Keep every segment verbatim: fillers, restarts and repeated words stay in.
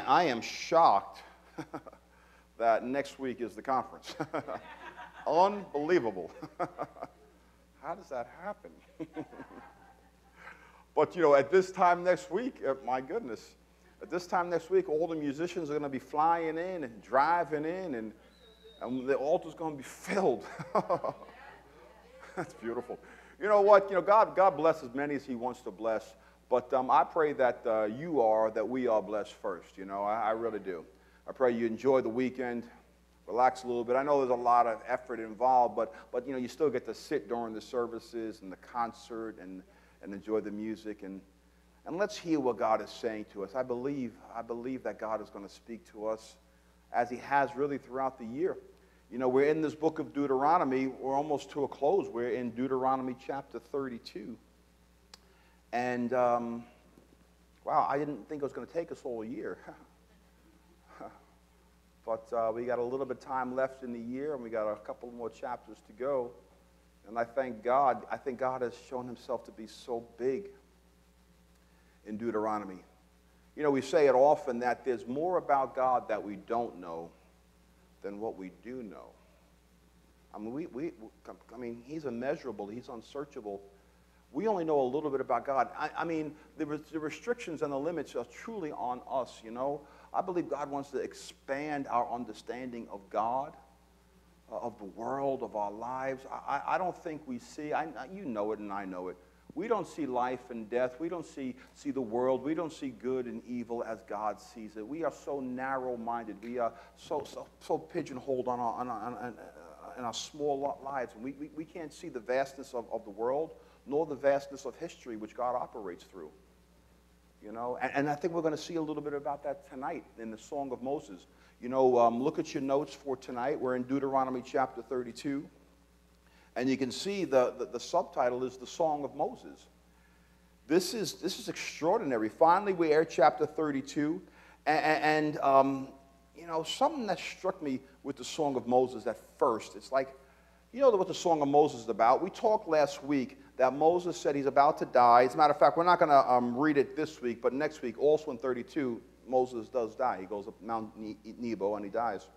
I am shocked that next week is the conference. Unbelievable. How does that happen? But, you know, at this time next week, uh, my goodness, at this time next week, all the musicians are going to be flying in and driving in, and, and the altar's going to be filled. That's beautiful. You know what? You know, God, God bless as many as He wants to bless. But um, I pray that uh, you are, that we are blessed first. You know, I, I really do. I pray you enjoy the weekend, relax a little bit. I know there's a lot of effort involved, but but you know, you still get to sit during the services and the concert and and enjoy the music, and and let's hear what God is saying to us. I believe I believe that God is going to speak to us as He has really throughout the year. You know, we're in this book of Deuteronomy. We're almost to a close. We're in Deuteronomy chapter thirty-two. And, um, wow, I didn't think it was going to take us all a year. But uh, we got a little bit of time left in the year, and we got a couple more chapters to go. And I thank God. I think God has shown Himself to be so big in Deuteronomy. You know, we say it often that there's more about God that we don't know than what we do know. I mean, we, we, I mean, He's immeasurable. He's unsearchable. We only know a little bit about God. I, I mean, the, the restrictions and the limits are truly on us, you know. I believe God wants to expand our understanding of God, uh, of the world, of our lives. I, I don't think we see, I, you know it and I know it, we don't see life and death. We don't see, see the world. We don't see good and evil as God sees it. We are so narrow-minded. We are so, so, so pigeonholed on our, on our, on our, in our small lives. We, we, we can't see the vastness of, of the world, nor the vastness of history which God operates through. You know, and, and I think we're going to see a little bit about that tonight in the Song of Moses. You know, um, look at your notes for tonight. We're in Deuteronomy chapter thirty-two. And you can see the, the, the subtitle is the Song of Moses. This is, this is extraordinary. Finally, we're at chapter thirty-two. And, and um, you know, something that struck me with the Song of Moses at first, it's like, you know what the Song of Moses is about. We talked last week that Moses said he's about to die. As a matter of fact, we're not going to um, read it this week, but next week, also in thirty-two, Moses does die. He goes up Mount Nebo and he dies.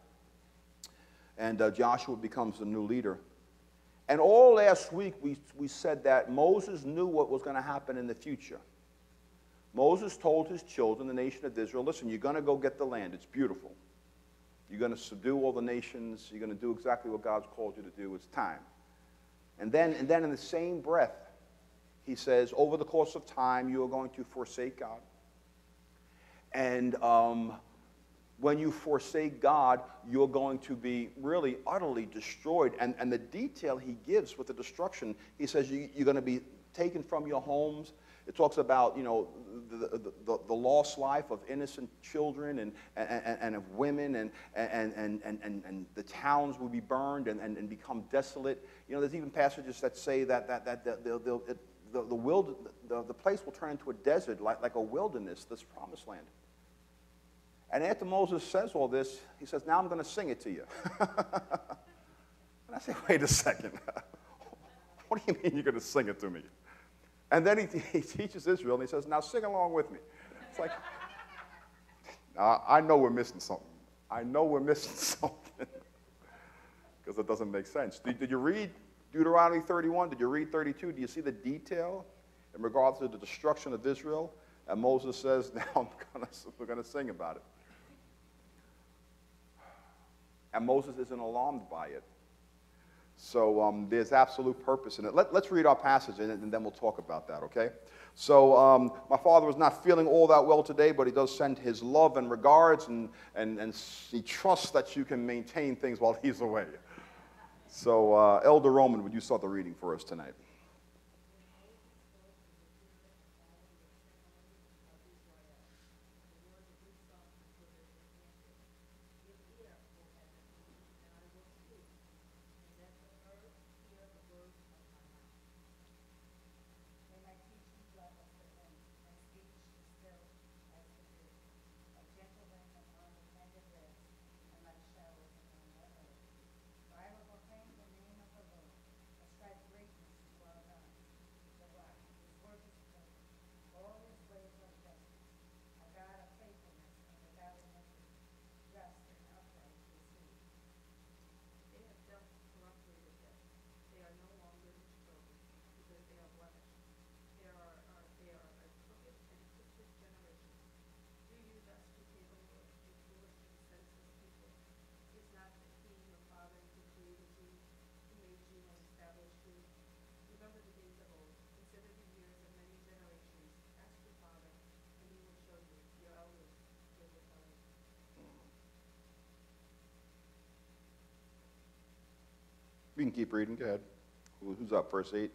And uh, Joshua becomes the new leader. And all last week, we, we said that Moses knew what was going to happen in the future. Moses told his children, the nation of Israel, listen, you're going to go get the land. It's beautiful. You're going to subdue all the nations. You're going to do exactly what God's called you to do. It's time. And then, and then in the same breath, he says, over the course of time, you are going to forsake God. And um, when you forsake God, you're going to be really utterly destroyed. And, and the detail he gives with the destruction, he says you, you're going to be taken from your homes. It talks about, you know, the, the, the lost life of innocent children and, and, and of women, and, and, and, and, and, and the towns will be burned and, and, and become desolate. You know, there's even passages that say that, that, that the, the, the, the, the, wild, the, the place will turn into a desert, like, like a wilderness, this promised land. And after Moses says all this, he says, now I'm going to sing it to you. And I say, wait a second. What do you mean you're going to sing it to me? And then he, he teaches Israel, and he says, now sing along with me. It's like, now, I know we're missing something. I know we're missing something. Because it doesn't make sense. Did, did you read Deuteronomy thirty-one? Did you read thirty-two? Do you see the detail in regards to the destruction of Israel? And Moses says, now I'm gonna, we're going to sing about it. And Moses isn't alarmed by it. So um, there's absolute purpose in it. Let, let's read our passage, and, and then we'll talk about that, okay? So um, my father was not feeling all that well today, but he does send his love and regards, and, and, and he trusts that you can maintain things while he's away. So uh, Elder Roman, would you start the reading for us tonight? For I will proclaim the name of the Lord. Ascribe greatness to We can keep reading. Go ahead. Who- Who's up? Verse eight.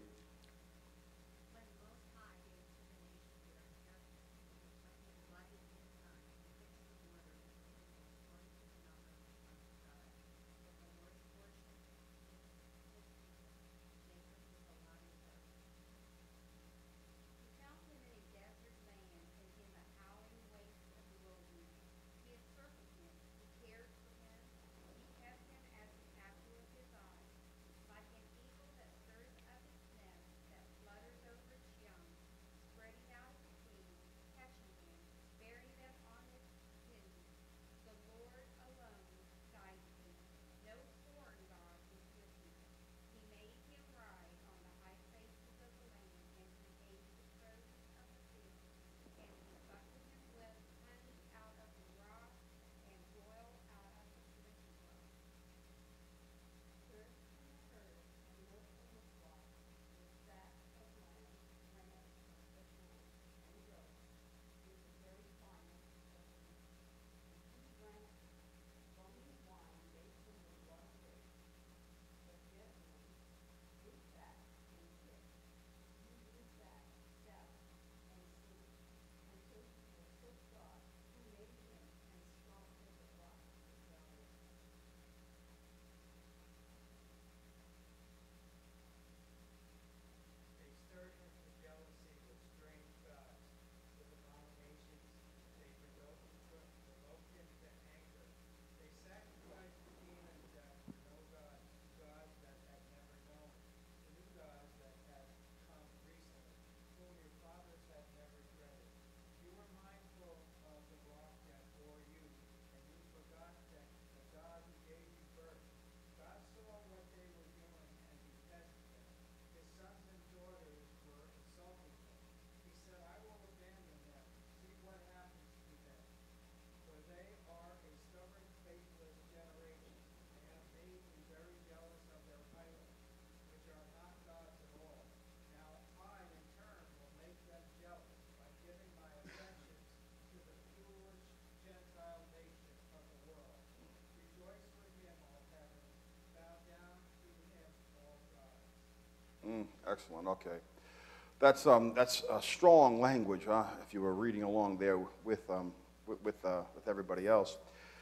Mm, excellent. Okay. That's, um, that's a strong language, huh? If you were reading along there with, um, with, with, uh, with everybody else.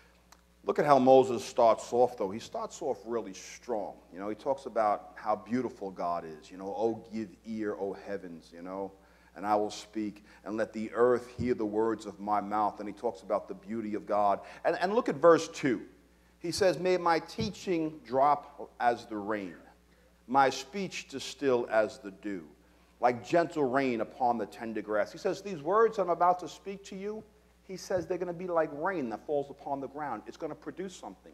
Look at how Moses starts off, though. He starts off really strong. You know, he talks about how beautiful God is. You know, oh, give ear, O heavens, you know, and I will speak, and let the earth hear the words of my mouth. And he talks about the beauty of God. And, and look at verse two. He says, may my teaching drop as the rain, my speech distill as the dew, like gentle rain upon the tender grass. He says, these words I'm about to speak to you, he says they're going to be like rain that falls upon the ground. It's going to produce something.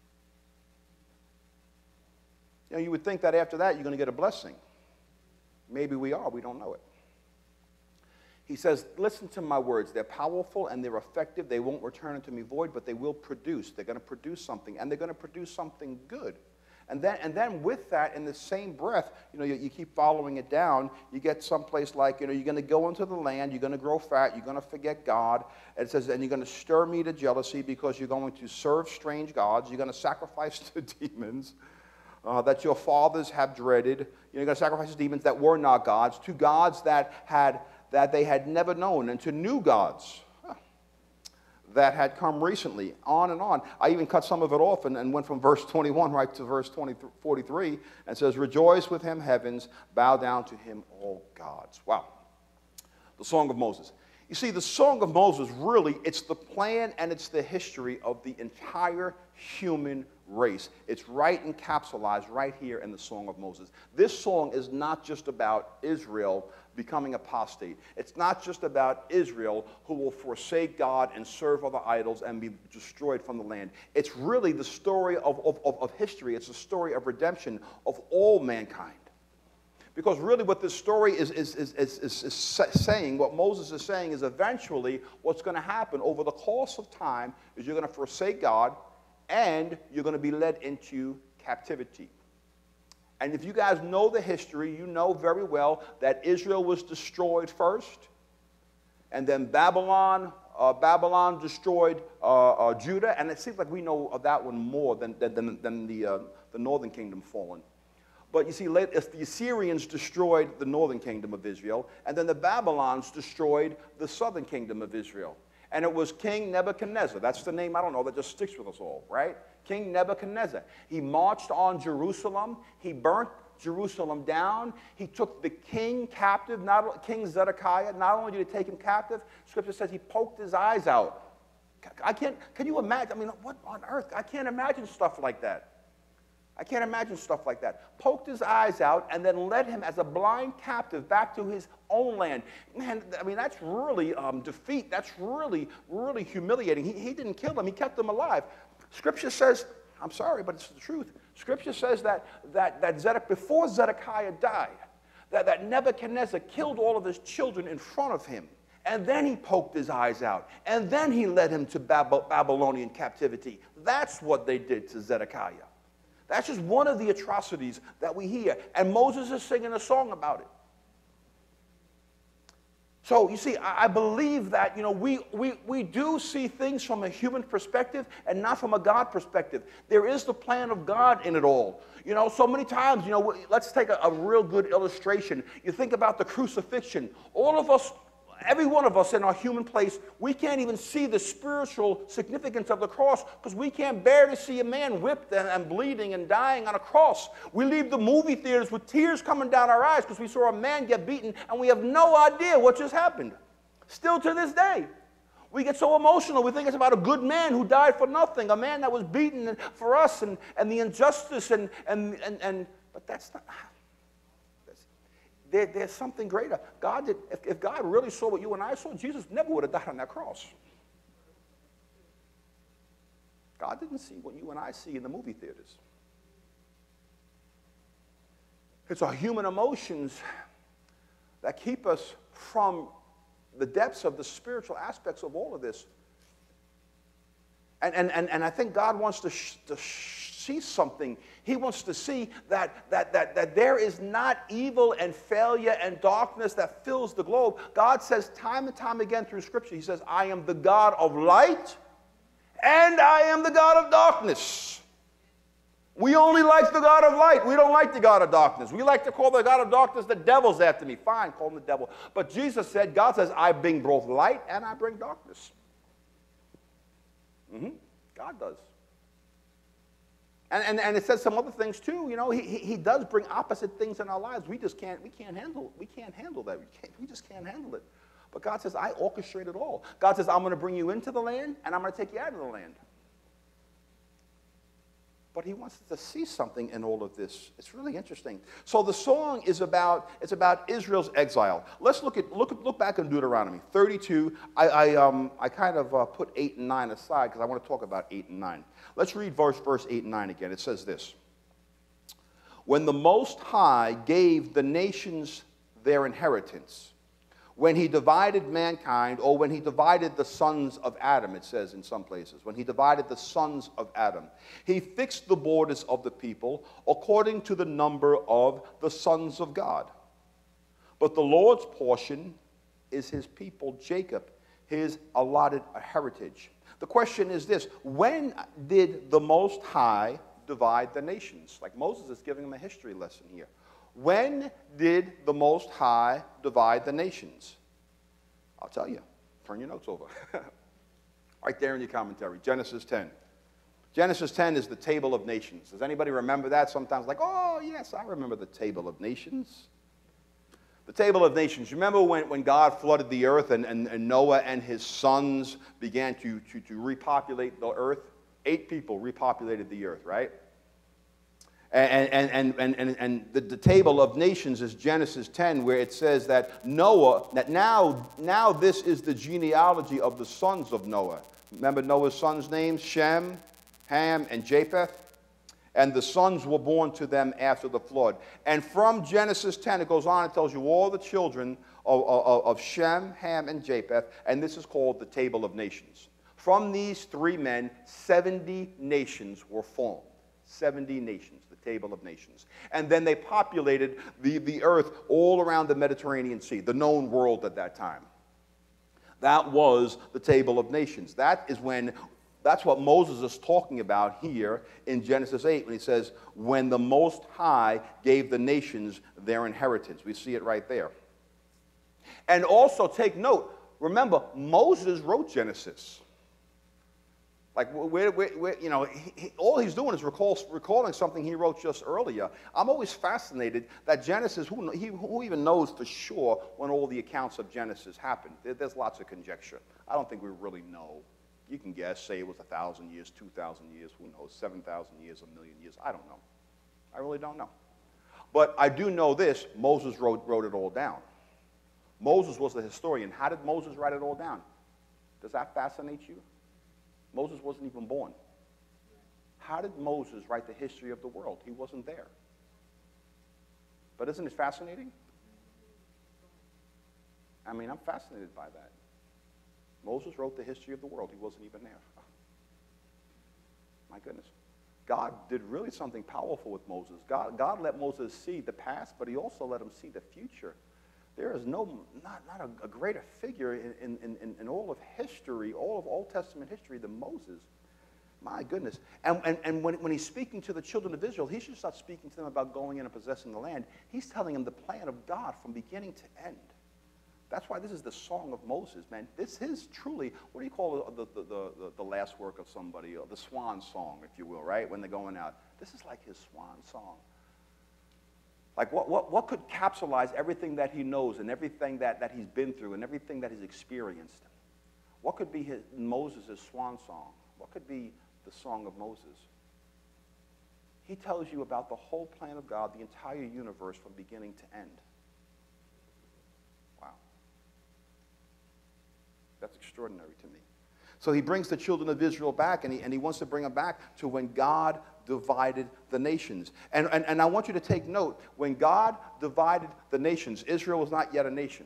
You know, you would think that after that you're going to get a blessing. Maybe we are. We don't know it. He says, listen to my words. They're powerful and they're effective. They won't return unto me void, but they will produce. They're going to produce something, and they're going to produce something good. And then, and then with that, in the same breath, you know, you, you keep following it down, you get someplace like, you know, you're going to go into the land, you're going to grow fat, you're going to forget God. And it says, and you're going to stir me to jealousy because you're going to serve strange gods. You're going to sacrifice to demons uh, that your fathers have dreaded. You know, you're going to sacrifice to demons that were not gods, to gods that had that they had never known, and to new gods that had come recently, on and on. I even cut some of it off and, and went from verse twenty-one right to verse forty-three, and says, rejoice with him, heavens, bow down to him, all gods. Wow. The Song of Moses. You see, the Song of Moses, really, it's the plan and it's the history of the entire human race. It's right encapsulated right here in the Song of Moses. This song is not just about Israel becoming apostate. It's not just about Israel who will forsake God and serve other idols and be destroyed from the land. It's really the story of, of, of, of history. It's a story of redemption of all mankind. Because really what this story is, is, is, is, is, is saying, what Moses is saying is eventually what's going to happen over the course of time is you're going to forsake God and you're going to be led into captivity. And if you guys know the history, you know very well that Israel was destroyed first, and then Babylon, uh, Babylon destroyed uh, uh, Judah, and it seems like we know of that one more than, than, than the, uh, the northern kingdom fallen. But you see, late, the Assyrians destroyed the northern kingdom of Israel, and then the Babylons destroyed the southern kingdom of Israel. And it was King Nebuchadnezzar. That's the name, I don't know, that just sticks with us all, right? King Nebuchadnezzar. He marched on Jerusalem. He burnt Jerusalem down. He took the king captive, not King Zedekiah. Not only did he take him captive, Scripture says he poked his eyes out. I can't, can you imagine? I mean, what on earth? I can't imagine stuff like that. I can't imagine stuff like that. Poked his eyes out and then led him as a blind captive back to his own land. Man, I mean, that's really um, defeat. That's really, really humiliating. He, he didn't kill him. He kept him alive. Scripture says, I'm sorry, but it's the truth. Scripture says that, that, that Zedekiah, before Zedekiah died, that, that Nebuchadnezzar killed all of his children in front of him. And then he poked his eyes out. And then he led him to Bab- Babylonian captivity. That's what they did to Zedekiah. That's just one of the atrocities that we hear. And Moses is singing a song about it. So, you see, I, I believe that, you know, we, we, we do see things from a human perspective and not from a God perspective. There is the plan of God in it all. You know, so many times, you know, let's take a, a real good illustration. You think about the crucifixion. All of us, every one of us in our human place, we can't even see the spiritual significance of the cross because we can't bear to see a man whipped and, and bleeding and dying on a cross. We leave the movie theaters with tears coming down our eyes because we saw a man get beaten and we have no idea what just happened. Still to this day. We get so emotional. We think it's about a good man who died for nothing, a man that was beaten for us and, and the injustice and, and, and, and, but that's not... There, there's something greater. God did, if, if God really saw what you and I saw, Jesus never would have died on that cross. God didn't see what you and I see in the movie theaters. It's our human emotions that keep us from the depths of the spiritual aspects of all of this. And, and, and, and I think God wants to, sh to see something. He wants to see that, that, that, that there is not evil and failure and darkness that fills the globe. God says time and time again through Scripture, He says, I am the God of light and I am the God of darkness. We only like the God of light. We don't like the God of darkness. We like to call the God of darkness the devil's after me. Fine, call him the devil. But Jesus said, God says, I bring both light and I bring darkness. Mm-hmm. God does. And, and, and it says some other things too. You know, he, he, he does bring opposite things in our lives. We just can't, we can't handle, we can't handle that. We, can't, we just can't handle it. But God says, I orchestrate it all. God says, I'm going to bring you into the land and I'm going to take you out of the land. But He wants us to see something in all of this. It's really interesting. So the song is about, it's about Israel's exile. Let's look at look look back in Deuteronomy thirty-two. I I um I kind of uh, put eight and nine aside because I want to talk about eight and nine. Let's read verse verse eight and nine again. It says this: When the Most High gave the nations their inheritance, when He divided mankind, or when He divided the sons of Adam, it says in some places, when He divided the sons of Adam, He fixed the borders of the people according to the number of the sons of God. But the Lord's portion is His people, Jacob, His allotted heritage. The question is this: when did the Most High divide the nations? Like Moses is giving them a history lesson here. When did the Most High divide the nations? I'll tell you. Turn your notes over. Right there in your commentary, Genesis ten. Genesis ten is the table of nations. Does anybody remember that? Sometimes like, oh, yes, I remember the table of nations. The table of nations. You remember when, when God flooded the earth and, and, and Noah and his sons began to, to, to repopulate the earth? Eight people repopulated the earth, right? And, and, and, and, and the, the table of nations is Genesis ten, where it says that Noah, that now, now this is the genealogy of the sons of Noah. Remember Noah's sons' names? Shem, Ham, and Japheth. And the sons were born to them after the flood. And from Genesis ten, it goes on and tells you all the children of, of, of Shem, Ham, and Japheth. And this is called the table of nations. From these three men, seventy nations were formed. seventy nations. Table of nations. And then they populated the, the earth all around the Mediterranean Sea, the known world at that time. That was the table of nations. That is when That's what Moses is talking about here in Genesis eight when he says, when the Most High gave the nations their inheritance. We see it right there. And also take note, remember, Moses wrote Genesis. Like, we're, we're, we're, you know, he, he, all he's doing is recall, recalling something he wrote just earlier. I'm always fascinated that Genesis, who, he, who even knows for sure when all the accounts of Genesis happened? There, there's lots of conjecture. I don't think we really know. You can guess, say it was one thousand years, two thousand years, who knows, seven thousand years, a million years. I don't know. I really don't know. But I do know this, Moses wrote, wrote it all down. Moses was the historian. How did Moses write it all down? Does that fascinate you? Moses wasn't even born. How did Moses write the history of the world? He wasn't there. But isn't it fascinating? I mean, I'm fascinated by that. Moses wrote the history of the world. He wasn't even there. Oh, my goodness. God did really something powerful with Moses. God, God let Moses see the past, but he also let him see the future. There is no, not, not a, a greater figure in, in, in, in all of history, all of Old Testament history than Moses. My goodness. And, and, and when, when he's speaking to the children of Israel, he should start speaking to them about going in and possessing the land. He's telling them the plan of God from beginning to end. That's why this is the song of Moses, man. This is truly, what do you call the, the, the, the, the last work of somebody, or the swan song, if you will, right, when they're going out. This is like his swan song. Like, what, what, what could capsulize everything that he knows and everything that, that he's been through and everything that he's experienced? What could be his, Moses' swan song? What could be the song of Moses? He tells you about the whole plan of God, the entire universe from beginning to end. Wow. That's extraordinary to me. So he brings the children of Israel back, and he, and he wants to bring them back to when God divided the nations. And, and, and I want you to take note, when God divided the nations, Israel was not yet a nation.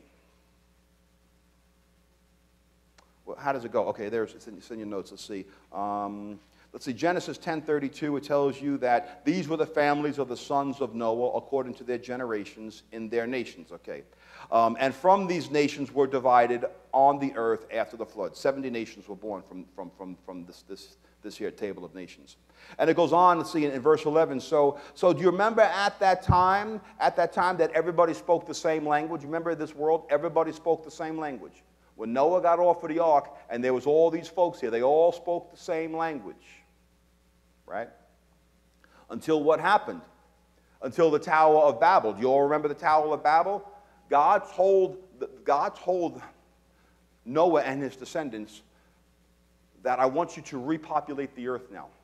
Well, how does it go? Okay, there's, it's in, it's in your notes. Let's see. Um, let's see, Genesis ten thirty-two, it tells you that these were the families of the sons of Noah according to their generations in their nations, okay? Um, and from these nations were divided on the earth after the flood. seventy nations were born from, from, from, from this, this, this here table of nations. And it goes on, let's see, in, in verse eleven. So, so do you remember at that time, at that time that everybody spoke the same language? Remember in this world, everybody spoke the same language. When Noah got off of the ark, and there was all these folks here, they all spoke the same language, right? Until what happened? Until the Tower of Babel. Do you all remember the Tower of Babel? God told, God told Noah and his descendants that I want you to repopulate the earth now.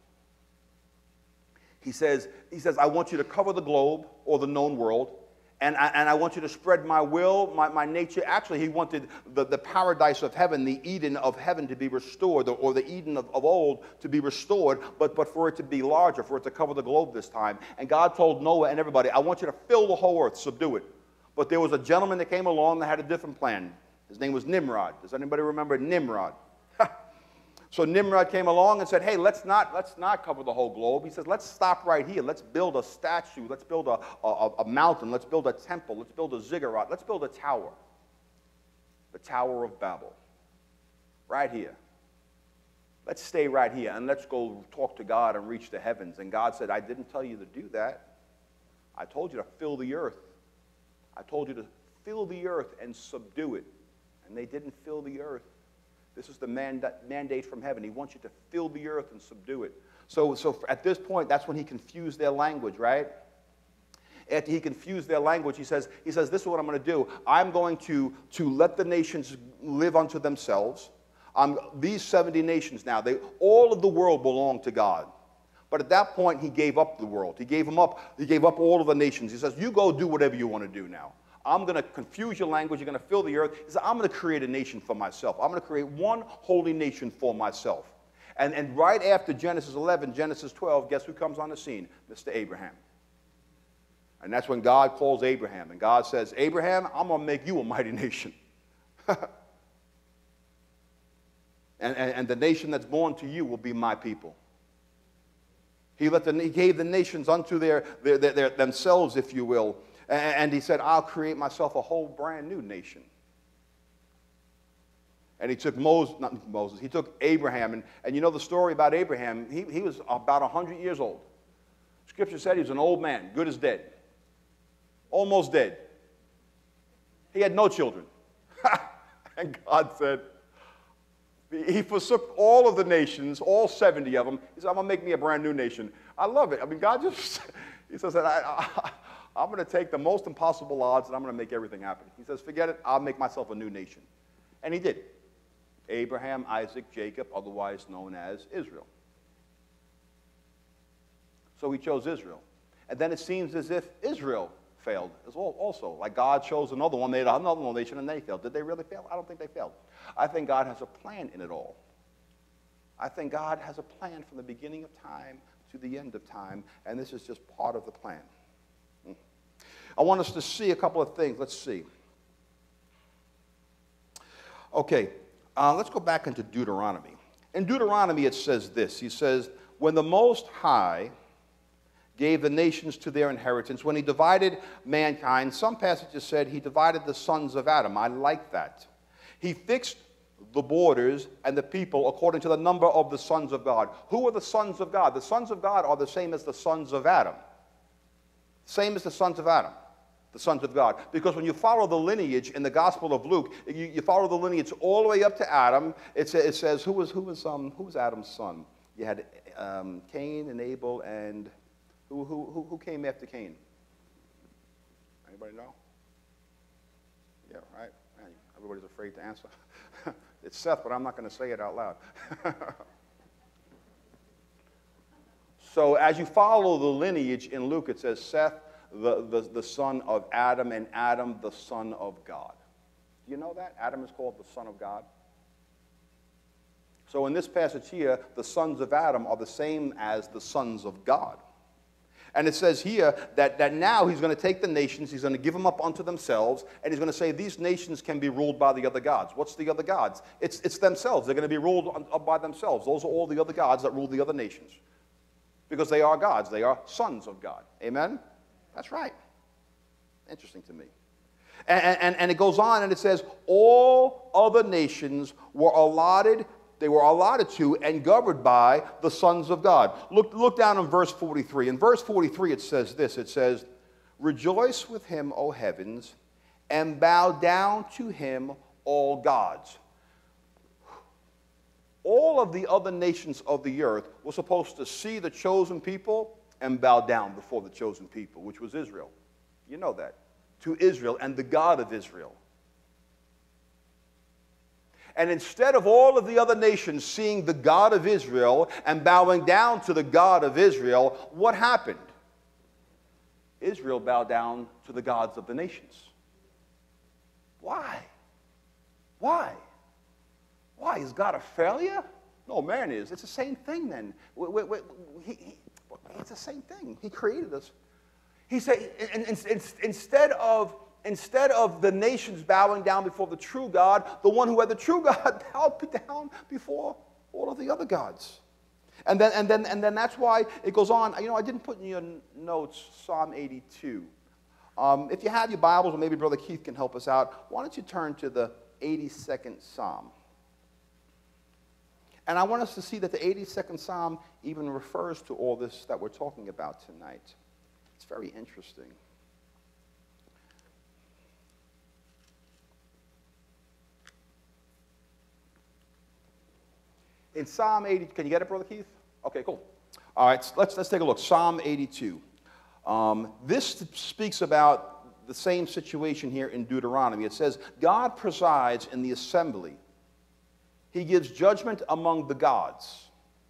He says, he says, I want you to cover the globe, or the known world, and I, and I want you to spread my will, my, my nature. Actually, he wanted the, the paradise of heaven, the Eden of heaven to be restored, or, or the Eden of, of old to be restored, but, but for it to be larger, for it to cover the globe this time. And God told Noah and everybody, I want you to fill the whole earth, subdue it. But there was a gentleman that came along that had a different plan. His name was Nimrod. Does anybody remember Nimrod? So Nimrod came along and said, hey, let's not, let's not cover the whole globe. He says, let's stop right here. Let's build a statue. Let's build a, a, a mountain. Let's build a temple. Let's build a ziggurat. Let's build a tower. The Tower of Babel. Right here. Let's stay right here, and let's go talk to God and reach the heavens. And God said, I didn't tell you to do that. I told you to fill the earth. I told you to fill the earth and subdue it. And they didn't fill the earth. This is the mandate from heaven. He wants you to fill the earth and subdue it. So, so at this point, that's when he confused their language, right? After he confused their language, he says, he says, this is what I'm going to do. I'm going to, to let the nations live unto themselves. Um, these seventy nations now, they, all of the world belonged to God. But at that point, he gave up the world. He gave them up. He gave up all of the nations. He says, you go do whatever you want to do now. I'm going to confuse your language. You're going to fill the earth. He said, I'm going to create a nation for myself. I'm going to create one holy nation for myself. And, and right after Genesis eleven, Genesis twelve, guess who comes on the scene? Mister Abraham. And that's when God calls Abraham. And God says, Abraham, I'm going to make you a mighty nation. and, and, and the nation that's born to you will be my people. He, let the, he gave the nations unto their, their, their, their, themselves, if you will. And he said, I'll create myself a whole brand new nation. And he took Moses, not Moses, he took Abraham. And, and you know the story about Abraham, he, he was about one hundred years old. Scripture said he was an old man, good as dead. Almost dead. He had no children. And God said, he forsook all of the nations, all seventy of them. He said, I'm going to make me a brand new nation. I love it. I mean, God just, he says, I, I, I'm going to take the most impossible odds and I'm going to make everything happen. He says, forget it, I'll make myself a new nation. And he did. Abraham, Isaac, Jacob, otherwise known as Israel. So he chose Israel. And then it seems as if Israel failed as well also. Like God chose another one, made another nation, and they failed. Did they really fail? I don't think they failed. I think God has a plan in it all. I think God has a plan from the beginning of time to the end of time, and this is just part of the plan. I want us to see a couple of things. Let's see. Okay, uh, let's go back into Deuteronomy. In Deuteronomy it says this. He says, when the Most High gave the nations to their inheritance, when he divided mankind, some passages said he divided the sons of Adam. I like that. He fixed the borders and the people according to the number of the sons of God. Who are the sons of God? The sons of God are the same as the sons of Adam. Same as the sons of Adam, the sons of God. Because when you follow the lineage in the Gospel of Luke, you, you follow the lineage all the way up to Adam. It, it says, who was, who, was, um, who was Adam's son? You had um, Cain and Abel, and who, who, who came after Cain? Anybody know? Yeah, right? Man, everybody's afraid to answer. It's Seth, but I'm not going to say it out loud. So as you follow the lineage in Luke, it says Seth, the, the, the son of Adam, and Adam, the son of God. Do you know that? Adam is called the son of God. So in this passage here, the sons of Adam are the same as the sons of God. And it says here that, that now he's going to take the nations, he's going to give them up unto themselves, and he's going to say these nations can be ruled by the other gods. What's the other gods? It's, it's themselves. They're going to be ruled on, by themselves. Those are all the other gods that rule the other nations. Because they are gods. They are sons of God. Amen? That's right. Interesting to me. And, and, and it goes on and it says, all other nations were allotted, they were allotted to and governed by the sons of God. Look, look down in verse forty-three. In verse forty-three it says this. It says, rejoice with him, O heavens, and bow down to him, all gods. All of the other nations of the earth were supposed to see the chosen people and bow down before the chosen people, which was Israel. You know that. To Israel and the God of Israel. And instead of all of the other nations seeing the God of Israel and bowing down to the God of Israel, what happened? Israel bowed down to the gods of the nations. Why? Why? Why? Is God a failure? No, man is. It's the same thing then. We, we, we, he, he, it's the same thing. He created us. He said, in, in, in, instead of Instead of the nations bowing down before the true God, the one who had the true God bowed down before all of the other gods. And then, and then, and then that's why it goes on. You know, I didn't put in your notes Psalm eighty-two. Um, if you have your Bibles, or maybe Brother Keith can help us out, why don't you turn to the eighty-second Psalm? And I want us to see that the eighty-second Psalm even refers to all this that we're talking about tonight. It's very interesting. In Psalm eighty, can you get it, Brother Keith? Okay, cool. All right, let's, let's take a look. Psalm eighty-two. Um, this speaks about the same situation here in Deuteronomy. It says, God presides in the assembly. He gives judgment among the gods.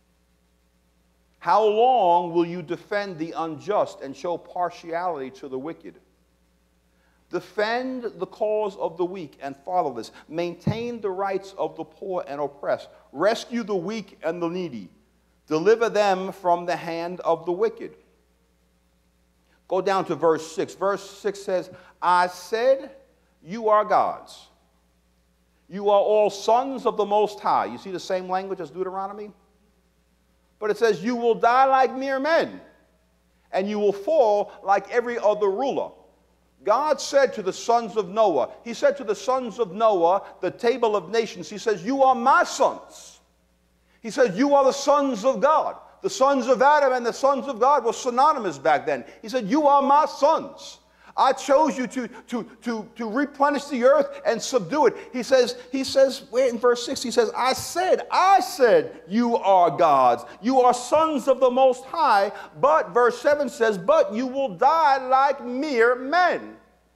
How long will you defend the unjust and show partiality to the wicked? Defend the cause of the weak and fatherless. Maintain the rights of the poor and oppressed. Rescue the weak and the needy. Deliver them from the hand of the wicked. Go down to verse six. Verse six says, I said, you are gods. You are all sons of the Most High. You see the same language as Deuteronomy? But it says, you will die like mere men, and you will fall like every other ruler. God said to the sons of Noah, he said to the sons of Noah, the table of nations, he says, you are my sons. He says, you are the sons of God. The sons of Adam and the sons of God were synonymous back then. He said, you are my sons. I chose you to, to, to, to replenish the earth and subdue it. He says, he says, wait, in verse six, he says, I said, I said, you are gods. You are sons of the Most High. But, verse seven says, but you will die like mere men.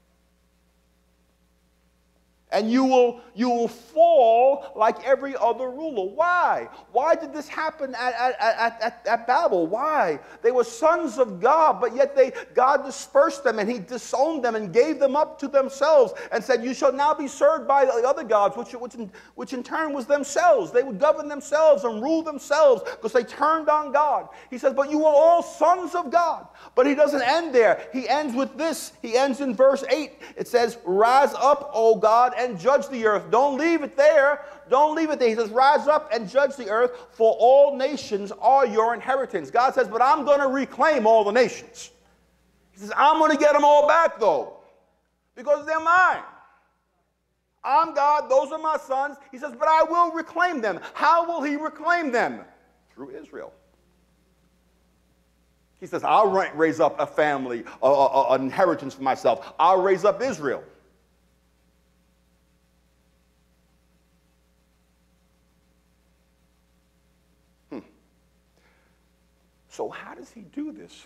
And you will, you will fall like every other ruler. Why? Why did this happen at, at, at, at, at Babel? Why? They were sons of God, but yet they, God dispersed them and he disowned them and gave them up to themselves and said, you shall now be served by the other gods, which, which, in, which in turn was themselves. They would govern themselves and rule themselves because they turned on God. He says, but you are all sons of God. But he doesn't end there. He ends with this. He ends in verse eight. It says, rise up, O God, and judge the earth. Don't leave it there. Don't leave it there. He says, rise up and judge the earth, for all nations are your inheritance. God says, but I'm going to reclaim all the nations. He says, I'm going to get them all back, though, because they're mine. I'm God. Those are my sons. He says, but I will reclaim them. How will he reclaim them? Through Israel. He says, I'll raise up a family, a, a, an inheritance for myself. I'll raise up Israel. Hmm. So how does he do this?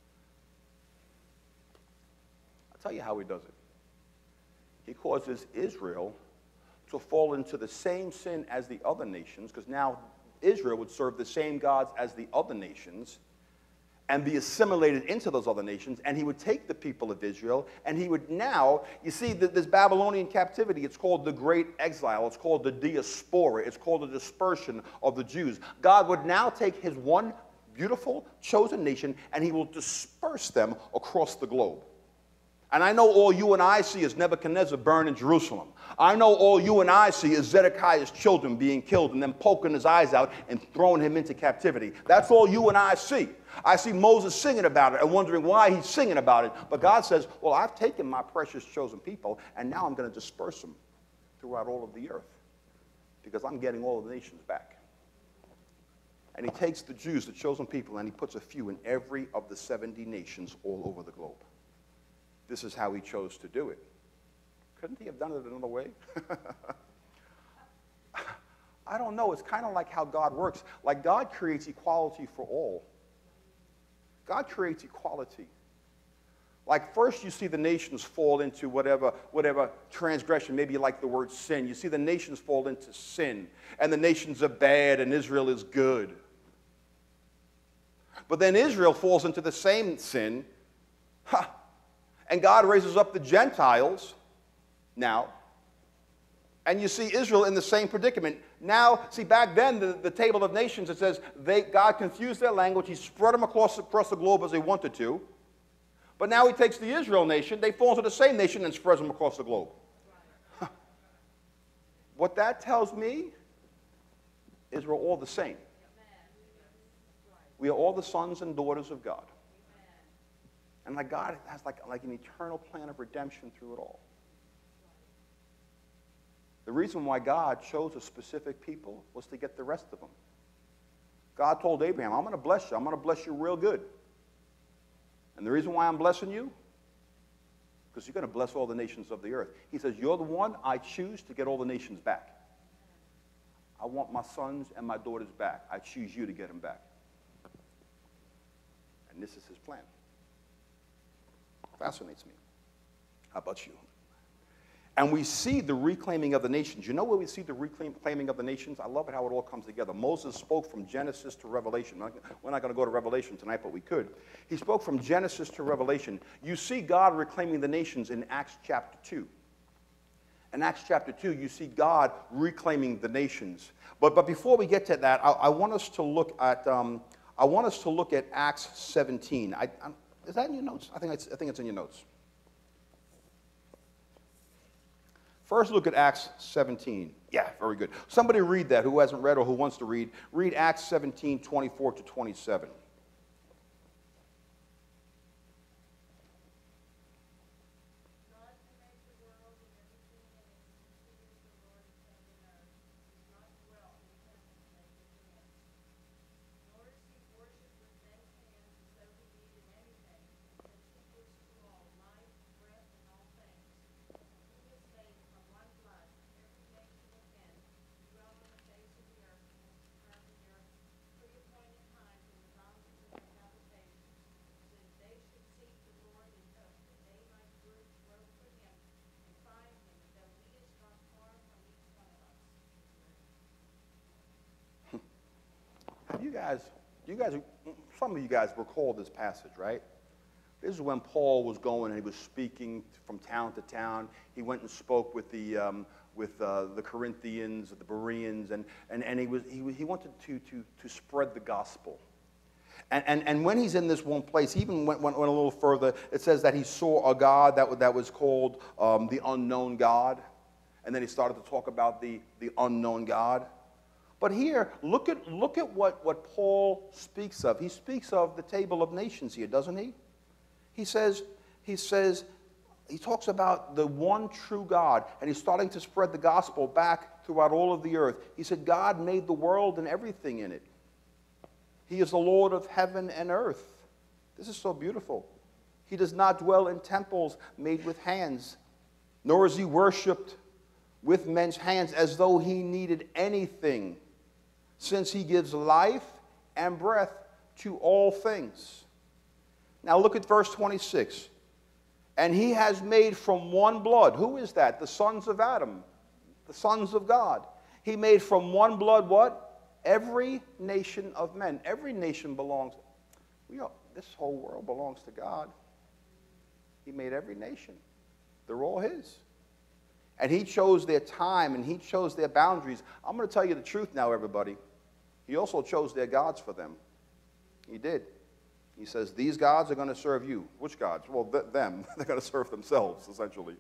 I'll tell you how he does it. He causes Israel to fall into the same sin as the other nations, because now Israel would serve the same gods as the other nations and be assimilated into those other nations, and he would take the people of Israel, and he would now, you see, this Babylonian captivity, it's called the Great Exile, it's called the diaspora, it's called the dispersion of the Jews. God would now take his one beautiful, chosen nation, and he will disperse them across the globe. And I know all you and I see is Nebuchadnezzar burning Jerusalem. I know all you and I see is Zedekiah's children being killed and then poking his eyes out and throwing him into captivity. That's all you and I see. I see Moses singing about it and wondering why he's singing about it. But God says, well, I've taken my precious chosen people, and now I'm going to disperse them throughout all of the earth because I'm getting all of the nations back. And he takes the Jews, the chosen people, and he puts a few in every of the seventy nations all over the globe. This is how he chose to do it. Couldn't he have done it another way? I don't know. It's kind of like how God works. Like God creates equality for all. God creates equality. Like first you see the nations fall into whatever, whatever transgression, maybe like the word sin. You see the nations fall into sin. And the nations are bad and Israel is good. But then Israel falls into the same sin. Ha! And God raises up the Gentiles now. And you see Israel in the same predicament. Now, see, back then, the, the table of nations, it says they, God confused their language. He spread them across, across the globe as he wanted to. But now he takes the Israel nation. They fall into the same nation and spreads them across the globe. Huh. What that tells me is we're all the same. We are all the sons and daughters of God. And like God has like, like an eternal plan of redemption through it all. The reason why God chose a specific people was to get the rest of them. God told Abraham, I'm going to bless you. I'm going to bless you real good. And the reason why I'm blessing you, because you're going to bless all the nations of the earth. He says, you're the one I choose to get all the nations back. I want my sons and my daughters back. I choose you to get them back. And this is his plan. Fascinates me. How about you? And we see the reclaiming of the nations. You know where we see the reclaiming of the nations? I love it how it all comes together. Moses spoke from Genesis to Revelation. We're not going to go to Revelation tonight, but we could. He spoke from Genesis to Revelation. You see God reclaiming the nations in Acts chapter two. In Acts chapter two, you see God reclaiming the nations. But, but before we get to that, I, I want us to look at um, I want us to look at Acts seventeen. I, I, Is that in your notes? I think it's, I think it's in your notes. First, look at Acts seventeen. Yeah, very good. Somebody read that who hasn't read or who wants to read. Read Acts seventeen, twenty-four to twenty-seven. you guys, you guys, some of you guys recall this passage, right? This is when Paul was going and he was speaking from town to town. He went and spoke with the um, with uh, the Corinthians, the Bereans, and and and he was he he wanted to to to spread the gospel. And and and when he's in this one place, he even went went, went a little further. It says that he saw a God that that was called um, the unknown God, and then he started to talk about the the unknown God. But here, look at look at what what Paul speaks of. He speaks of the table of nations here, doesn't he? He says, he says, he talks about the one true God, and he's starting to spread the gospel back throughout all of the earth. He said, God made the world and everything in it. He is the Lord of heaven and earth. This is so beautiful. He does not dwell in temples made with hands, nor is he worshipped with men's hands as though he needed anything, since he gives life and breath to all things. Now look at verse twenty-six. And he has made from one blood. Who is that? The sons of Adam, the sons of God. He made from one blood what? Every nation of men. Every nation belongs. We are, this whole world belongs to God. He made every nation. They're all his. And he chose their time and he chose their boundaries. I'm going to tell you the truth now, everybody. He also chose their gods for them. He did. He says, these gods are going to serve you. Which gods? Well, th them. They're going to serve themselves, essentially.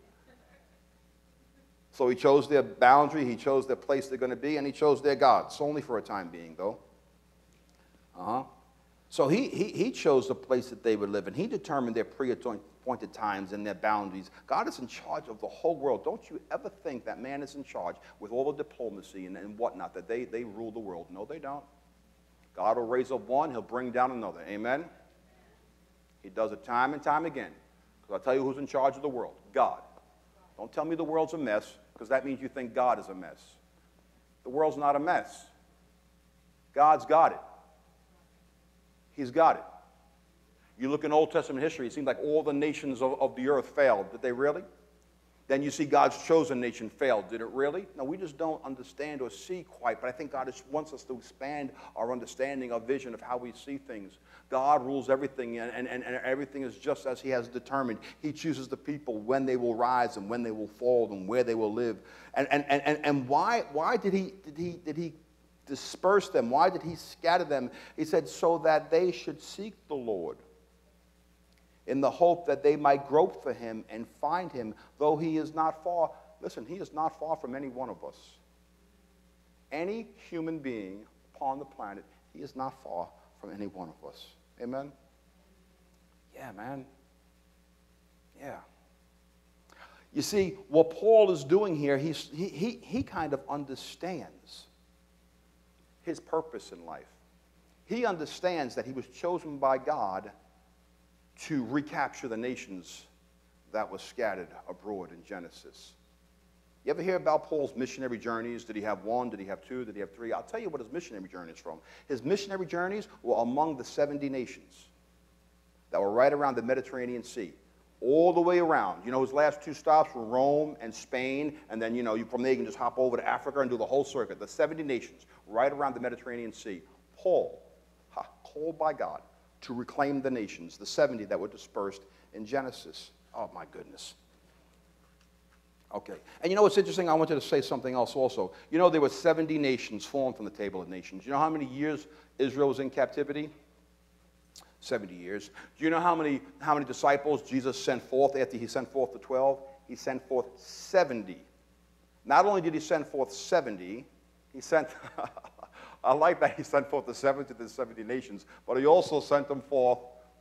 So he chose their boundary, he chose their place they're going to be, and he chose their gods. Only for a time being, though. Uh-huh. So he, he, he chose the place that they would live in. He determined their pre-appointed times and their boundaries. God is in charge of the whole world. Don't you ever think that man is in charge with all the diplomacy and, and whatnot, that they, they rule the world. No, they don't. God will raise up one, he'll bring down another. Amen? He does it time and time again. Because I'll tell you who's in charge of the world. God. Don't tell me the world's a mess, because that means you think God is a mess. The world's not a mess. God's got it. He's got it. You look in Old Testament history, it seems like all the nations of, of the earth failed. Did they really? Then you see God's chosen nation failed. Did it really? No, we just don't understand or see quite, but I think God just wants us to expand our understanding, our vision of how we see things. God rules everything, and, and, and everything is just as he has determined. He chooses the people when they will rise and when they will fall and where they will live. And, and, and, and why, why did he, did, he, did he disperse them? Why did he scatter them? He said, so that they should seek the Lord, in the hope that they might grope for him and find him, though he is not far. Listen, he is not far from any one of us. Any human being upon the planet, he is not far from any one of us. Amen? Yeah, man. Yeah. You see, what Paul is doing here, he's, he, he, he kind of understands his purpose in life. He understands that he was chosen by God to recapture the nations that were scattered abroad in Genesis. You ever hear about Paul's missionary journeys? Did he have one? Did he have two? Did he have three? I'll tell you what his missionary journeys from. His missionary journeys were among the seventy nations that were right around the Mediterranean Sea, all the way around. You know, his last two stops were Rome and Spain, and then, you know, you, from there you can just hop over to Africa and do the whole circuit. The seventy nations right around the Mediterranean Sea. Paul, ha, called by God to reclaim the nations, the seventy that were dispersed in Genesis. Oh, my goodness. Okay. And you know what's interesting? I wanted to say something else also. You know, there were seventy nations formed from the table of nations. You know how many years Israel was in captivity? seventy years. Do you know how many, how many disciples Jesus sent forth after he sent forth the twelve? He sent forth seventy. Not only did he send forth seventy, he sent... I like that he sent forth the seventy to the seventy nations, but he also sent them forth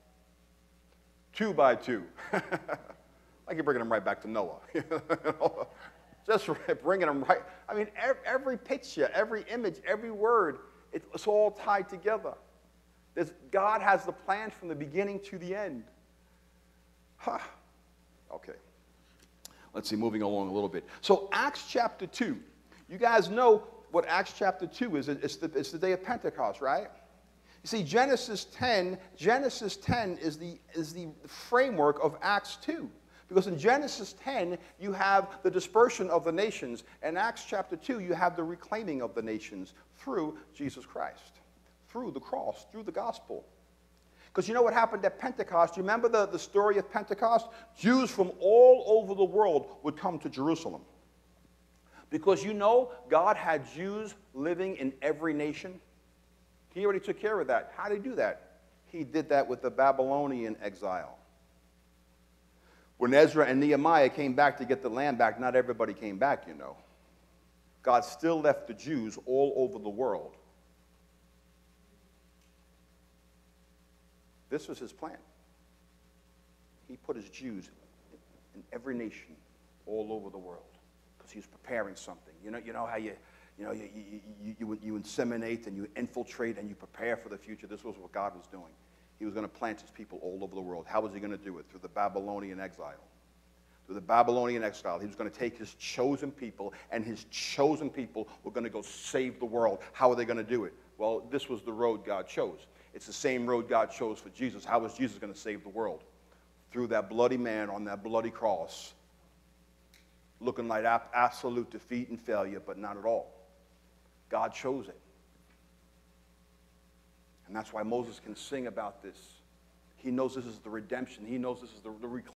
two by two. Like you're bringing them right back to Noah. You know? Just bringing them right. I mean, every picture, every image, every word, it's all tied together. There's, God has the plan from the beginning to the end. Huh. Okay. Let's see, moving along a little bit. So Acts chapter two. You guys know what Acts chapter two is. It's the, it's the day of Pentecost, right? You see, Genesis ten, Genesis ten is the, is the framework of Acts two. Because in Genesis ten, you have the dispersion of the nations. In Acts chapter two, you have the reclaiming of the nations through Jesus Christ, through the cross, through the gospel. Because you know what happened at Pentecost? You remember the, the story of Pentecost? Jews from all over the world would come to Jerusalem. Because you know God had Jews living in every nation. He already took care of that. How did he do that? He did that with the Babylonian exile. When Ezra and Nehemiah came back to get the land back, not everybody came back, you know. God still left the Jews all over the world. This was his plan. He put his Jews in every nation all over the world because he was preparing something. You know, you know how you, you, know, you, you, you, you inseminate and you infiltrate and you prepare for the future. This was what God was doing. He was going to plant his people all over the world. How was he going to do it? Through the Babylonian exile. Through the Babylonian exile, he was going to take his chosen people, and his chosen people were going to go save the world. How are they going to do it? Well, this was the road God chose. It's the same road God chose for Jesus. How was Jesus going to save the world? Through that bloody man on that bloody cross, looking like absolute defeat and failure, but not at all. God chose it. And that's why Moses can sing about this. He knows this is the redemption. He knows this is the, the